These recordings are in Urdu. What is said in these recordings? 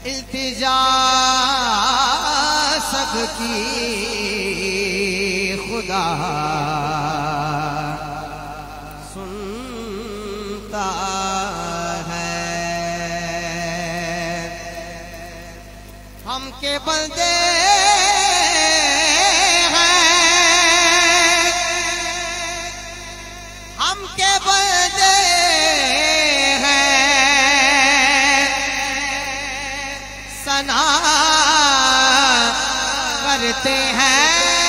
التجا سب کی خدا سنتا ہے، ہم کے بندے کرتے ہیں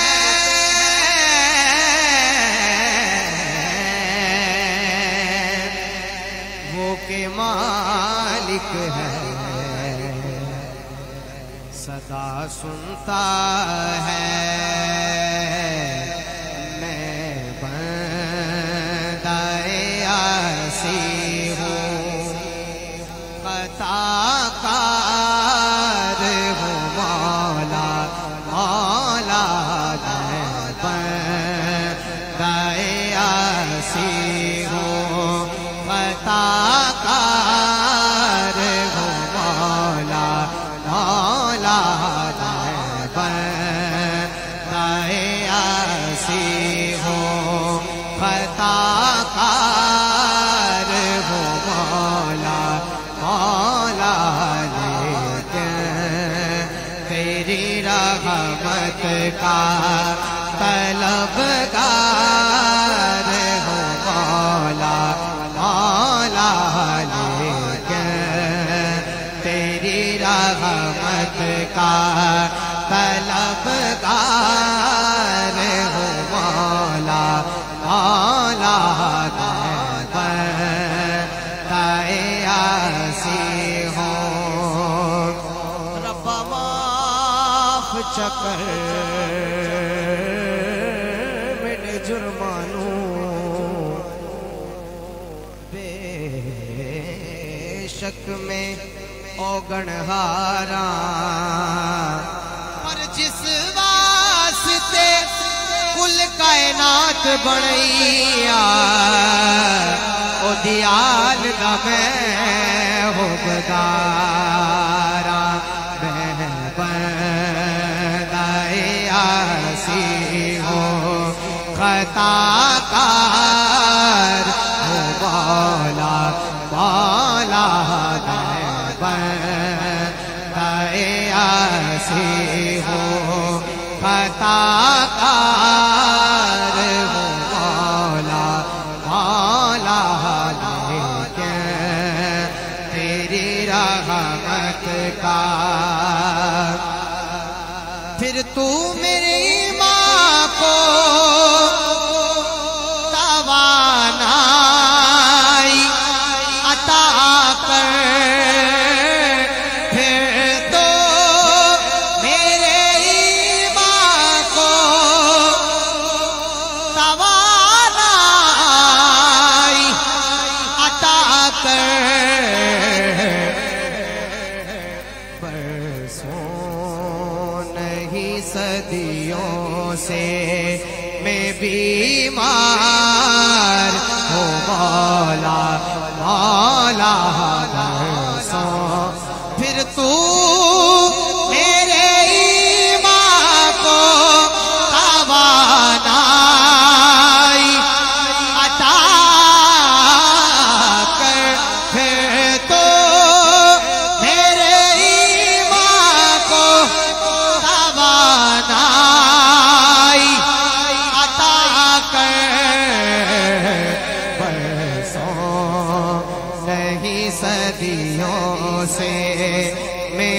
وہ کہ مالک ہے، صدا سنتا ہے، میں بندہ عاصی ہوں، خطا کار ہوں، مولا مولا میں بندہ عاصی ہوں، خطا کار ہوں، مولا مولا میں بندہ عاصی ہوں، خطا کار ہوں، مولا مولا رحمت کا طلبگار ہوں، مولا مولا لیکن تیری رحمت کا طلبگار ہوں، مولا مولا بندہ عاصی ہوں، رب چکر میرے جرمانوں بے شک میں اوگن ہارا، پر جس واسطے کل کائنات بنیا او دیال دا میں ہو بدارا، عاصی ہوں، خطا کار ہوں، مولا مولا میں بندہ عاصی ہوں، خطا کار ہوں، مولا مولا لیکن تیری رحمت کا پھر تو میری ماں کو توانائی عطا کر، پھر تو میری ماں کو توانائی عطا کر، صدیوں سے میں بیمار ہوں، مولا مولا برسوں پھر تو میرے ایمان کو توانائی عطا کر، پھر تو صدیوں سے میں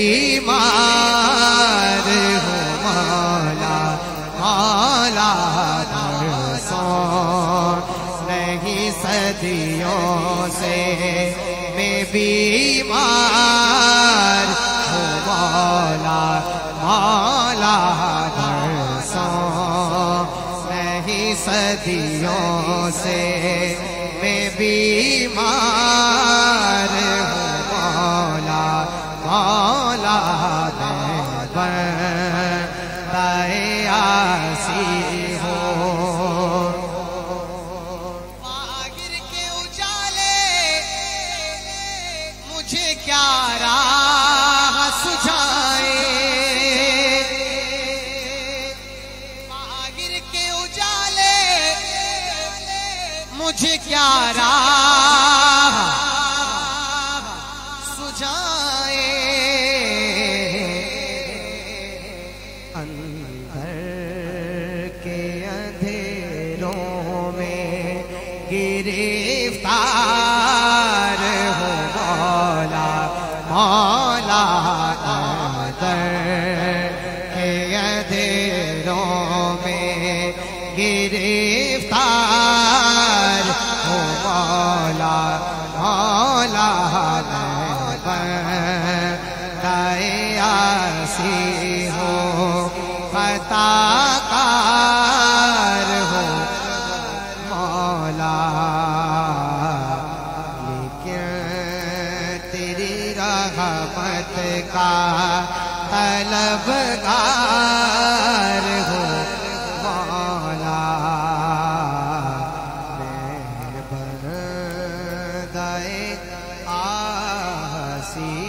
بیمار ہوں، مولا مولا برسوں نہیں، صدیوں سے میں بیمار ہوں، مولا مولا برسوں نہیں، صدیوں سے میں بیمار ہوں، مولا مولا میں بندہ عاصی ہوں، باغر کے اجالے مجھے کیا راہ چراغ سجائے اندر کے اندھیروں میں گرفتار ہو مولا مولا اندر کے اندھیروں میں گرفتار ہو مولا مولا ایاسی ہو خطا کار ہو مولا لیکن تیری رحمت کا طلبگار ہو مولا مہربان آسی